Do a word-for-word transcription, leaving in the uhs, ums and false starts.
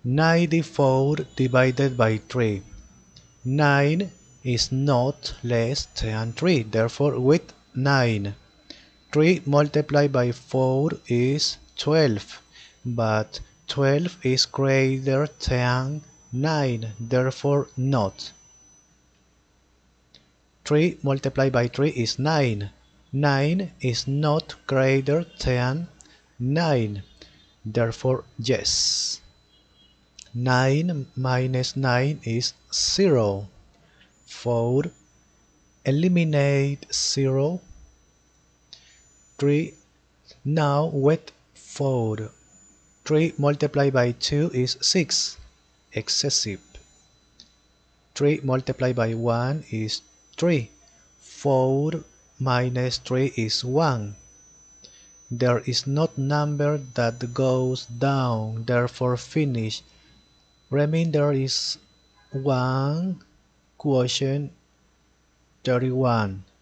ninety-four divided by three. nine is not less than three, therefore with nine. three multiplied by four is twelve, but twelve is greater than nine, therefore not. three multiplied by three is nine. nine is not greater than nine, therefore yes. nine minus nine is zero. four. Eliminate zero. three. Now with four. three multiplied by two is six. Excessive. three multiplied by one is three. four minus three is one. There is not number that goes down, therefore finish. Remainder is one, quotient thirty-one.